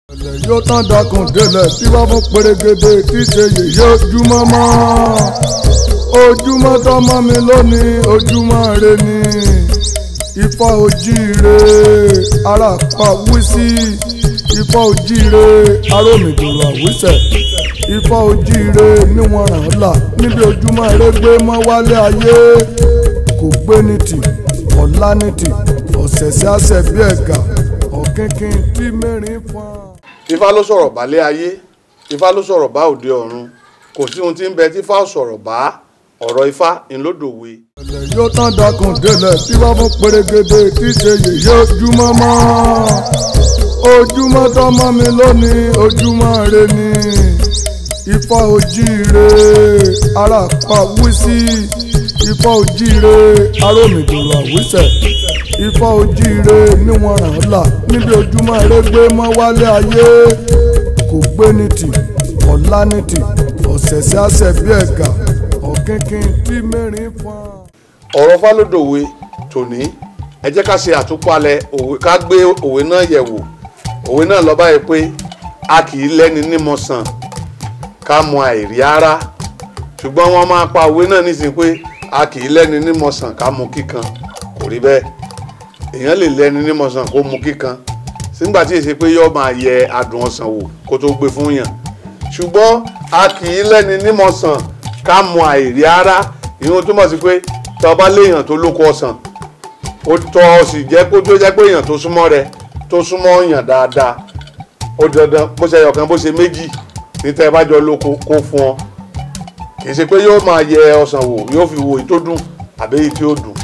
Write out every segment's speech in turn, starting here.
Yóò tán dakùn délẹ̀ tí wọ́n fún pèrègèdè tí ṣe yèyé ojúmọ́ mọ́. Ojúmọ́ tọ́mọ mi lónìí ojúmọ́ re ni. Ifá ojíire ara pa wísí. Ifá ojíire arómìdòrò àwísẹ̀. Ifá ojíire níwọ̀n ràn là níbi ojúmọ́ rẹ gbé mọ́ wálé ayé. Kò gbé ní tì ọ̀la ní tì ọ̀sẹ̀sẹ̀ àṣẹ bí ẹ̀gà ọ̀kínkín tí mẹ́rin fún. Ifá ló sọ̀rọ̀ bálé ayé, Ifá ló sọ̀rọ̀ bá òde ọ̀run, kò sí ohun tí ń bẹ tí Ifá sọ̀rọ̀ bá ọ̀rọ̀ Ifá ńlódòwe. Yóò tán dakùn délẹ̀ tí wọ́n fún pèrègèdè tí ṣe yèyé ojúmọ́ mọ́. Ojúmọ́ tọ́mọ mi lónìí ojúmọ́ re ni. Ifá ojíire ara pa wísí. Ifá ojíire arómìdòrò àwísẹ̀. Ifá ojíire níwọ̀n ràn là níbi ojúmọ́ rẹ gbé mọ́ wálé ayé. Kò gbé ní tì ọ̀la ní tì ọ̀sẹ̀sẹ̀ àṣẹ bí ẹ̀gà ọ̀kínkín tí mẹ́rin fún. Ọ̀rọ̀ Ifá lódòwe tòní ẹ jẹ́ ká ṣe àtúpalẹ̀ òwe, ká gbé òwe náà yẹ̀ wò. Òwe náà lọ báyìí pé a kì í lẹ́ni nímọ̀ sàn ká mọ àìrí ara, ṣùgbọ́n wọ́n máa pa òwe náà nísìnyí pé a kì í lẹ́ni nímọ̀ sàn ká mọ kíkan. Kò rí bẹ́ẹ̀, èèyàn lè lẹ́ni nímọ̀ sàn kó mọ kíkan sígbà tí èsì pé yóò máa yẹ adùn ọsàn wò kó tó gbé fún yàn, ṣùgbọ́n a kì í lẹ́ni nímọ̀ sàn ká mọ àìrí ara. Ìyẹn túmọ̀ sí pé tó bá léèyàn tó lóko ọsàn ó tọ́ ọ sì jẹ́ kó tó jẹ́ pé èèyàn tó súnmọ́ rẹ tó súnmọ́ yàn dáadáa, ó dandan bó ṣe ẹyọ̀kan bó ṣe méjì ní tẹ́ ẹ bá jọ lóko kó fún ọ. Kì í ṣe pé yóò máa yẹ ọsàn wò yóò fi wo èyí tó dùn àbí èyí tí ó dùn.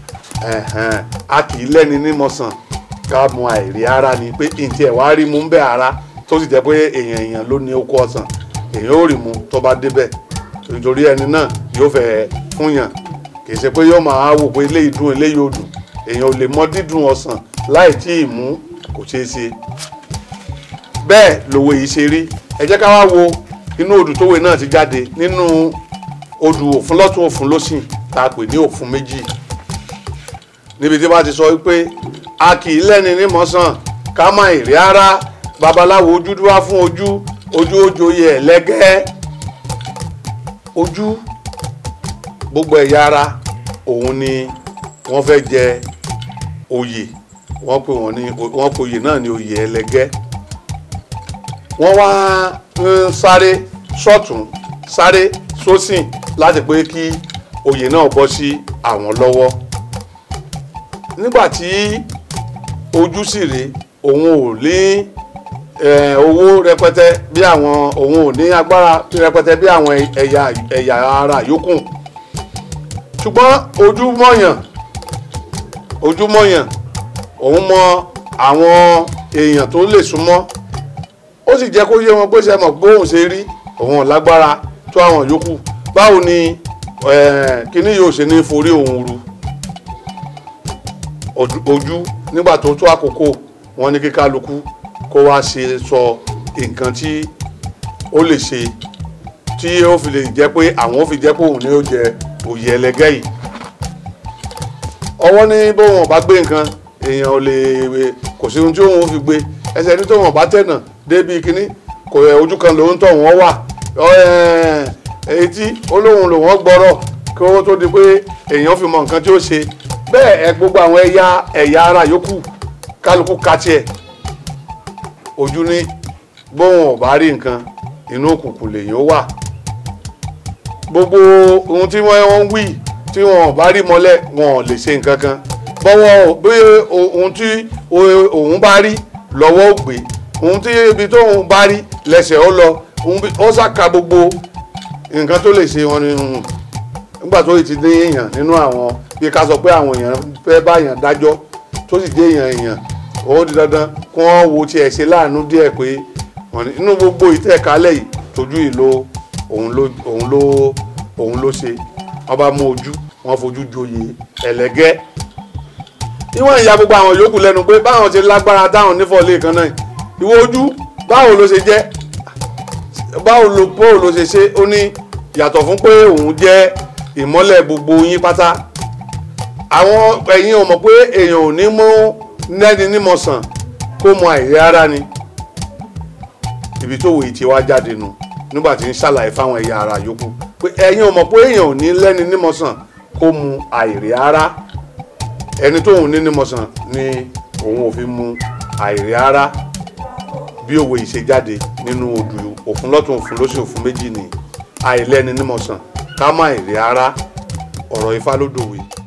A kì í lẹ́ni nímọ̀ sàn ká mọ àìrí ara ni pé ntí ẹ̀ wá rí mú ń bẹ́ ara tó sì jẹ́ pé èèyàn ló ní oko ọsàn èèyàn ò rí mú tó bá débẹ̀ nítorí ẹni náà yóò fẹ́ fún yàn. Kì í ṣe pé yóò máa wò pé eléyìí dùn eléyìí ò dùn, èèyàn ò lè mọ dídùn ọsàn láì tí ì mú, kò ṣeé ṣe. Bẹ́ẹ̀ lòwe yìí ṣe rí. Ẹ jẹ́ ká wá wo inú odù tówe náà ti jáde, nínú odù òfun lọ́tún òfun lósìn tá a pè ní òfun méjì, níbi tí wọ́n ti sọ wípé a kì í lẹ́ni nímọ̀ sàn ká má ìrí ara. Babaláwo ojú dúwá fún ojú, ojú ó joyè ẹlẹ́gẹ́. Ojú gbogbo ẹ̀yà ara òun ni wọ́n fẹ́ jẹ oyè, wọ́n pè oyè náà ní oyè ẹlẹ́gẹ́. Wọ́n wá ń sáré sọ́tún sáré sósìn láti pé kí oyè náà bọ́ sí àwọn lọ́wọ́. Nígbà tí ojú sì rèé, òun ò ní owó rẹpẹtẹ bí àwọn, òun ò ní agbára rẹpẹtẹ bí àwọn ẹ̀yà ara yòókù, ṣùgbọ́n ojú mọ̀yàn òun mọ àwọn èèyàn tó lè súnmọ́, ó sì jẹ́ kó yé wọn pé ṣe mọ̀ pé òun ṣe rí òun ò lágbára tó àwọn yòókù. Báwo ni kíní yóò ṣe ní forí òun ru? Ojú nígbà tó tó àkókò wọn ní kí kálukú kó wá ṣe sọ nǹkan tí ó lè ṣe tí ó fi lè jẹ́ pé àwọn fi jẹ́ pé òun ni ó jẹ oyè ẹlẹ́gẹ́ yìí. Ọwọ́ ní bó wọn bá gbé nǹkan èèyàn ò lè, kò sí ohun tí òun fi gbé. Ẹsẹ̀ ní tó wọn bá tẹ̀nà débi kíní kò ojú kan lòun tọ̀ wọ́n wà. Etí olóhùn lòun gbọ́rọ̀ kí ó tó di pé èèyàn fi mọ nǹkan tí ó ṣe. Bẹ́ẹ̀ gbogbo àwọn ẹ̀yà ara yòókù kálukú ka tiẹ̀. Ojú ní bóun ò bá rí nǹkan inú òkùnkùn lèyìn ó wà. Gbogbo ohun tí wọ́n ń wí tí wọn ò bá rí mọ́lẹ̀ wọn ò lè ṣe nǹkan kan. Bọ́wọ́ bí ohun tí òun bá rí lọ́wọ́ ó gbé, ohun tí ibi tó òun bá rí lẹ́sẹ̀ ó lọ, ó ṣàka gbogbo nǹkan tó lè ṣe wọn ni. Nígbà tó ti dé èèyàn nínú àwọn, bí ká sọ pé àwọn èèyàn fẹ́ bá èèyàn dájọ́ tó sì dé èèyàn ó di dandan kí wọ́n wo tiẹ̀ ṣe láàánú díẹ̀ pé inú gbogbo ìtẹ̀kálẹ̀ yìí tójú ìlò òun ló ṣe. Wọ́n bá mú ojú, wọ́n fojú joyè ẹlẹ́gẹ́. Ìwọ̀n ìyá gbogbo àwọn yòókù lẹ́nu pé báwọn ṣe lágbára táwọn nífọ̀ọ́lé kan náà, ìwọ ojú báwo ló ṣe jẹ́, báwo ló ṣe ṣe. Ó ní yàtọ̀ fún pé òun jẹ́ ìmọ́lẹ̀ gbogbo yín pátá. Àwọn ẹ̀yin ò mọ̀ pé èèyàn ò ní mú lẹ́ni nímọ̀ sàn kó mọ àìrí ara ni. ibi tó wòye tí wá jáde nu nígbà tí ń ṣàlàyé fáwọn ẹ̀yà ara yòókù pé ẹ̀yin ò mọ̀ pé èèyàn ò ní lẹ́ni nímọ̀sán kó mu àìrí ara ẹni tóun ní nímọ̀sán ni òun ò fi mu àìrí ara bí òwe yìí ṣe jáde nínú odù òfun lọ́tún òfun lósì òfun méjì ni àìlẹ́ni nímọ̀sán ká má àìrí ara ọ̀rọ̀ Ifá ló dòwe.